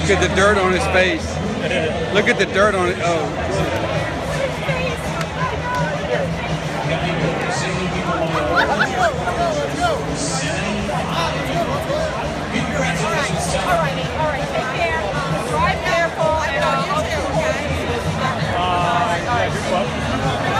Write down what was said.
Look at the dirt on his face. Look at the dirt on it. Oh. All right. Take care. Drive careful, and I'll see you. Yeah, good luck.